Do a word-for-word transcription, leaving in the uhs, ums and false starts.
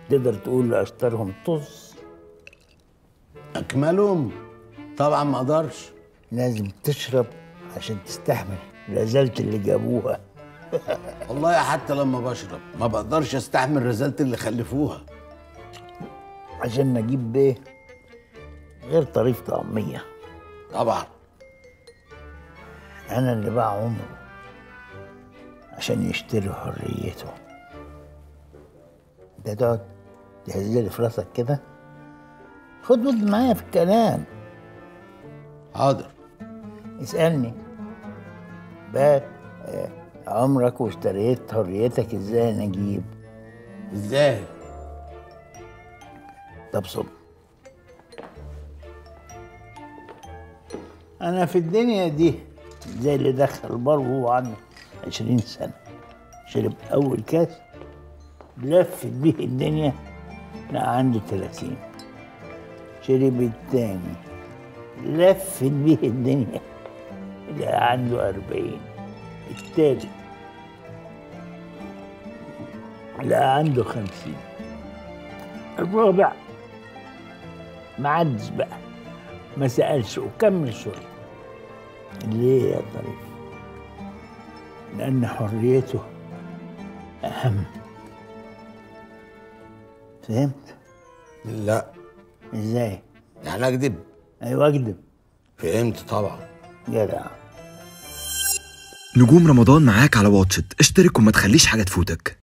تقدر تقول لأشطرهم طز. أكملهم؟ طبعا ما أقدرش. لازم تشرب عشان تستحمل رزالة اللي جابوها. والله حتى لما بشرب ما بقدرش استحمل رزالة اللي خلفوها. عشان نجيب بيه غير طريف طعمية. طبعا. أنا اللي باع عمره عشان يشتري حريته. انت تقعد تهزلي في راسك كده؟ خد ود معايا في الكلام. حاضر. اسألني. بات عمرك واشتريت حريتك ازاي يا نجيب؟ ازاي؟ طب صب. انا في الدنيا دي زي اللي دخل بر وهو عنده عشرين سنة، شرب اول كاس لفت بيه الدنيا بقى عنده تلاتين، شرب التاني لفت بيه الدنيا بقى عنده أربعين، التالت بقى عنده خمسين، الرابع معدش بقى ما سألش وكمل شرب. ليه يا طريف؟ لأن حريته أهم. فهمت؟ لا. ازاي؟ يعني اكذب؟ ايوه اكذب. فهمت طبعا. جدع. نجوم رمضان معاك على واتشت، اشترك وما تخليش حاجة تفوتك.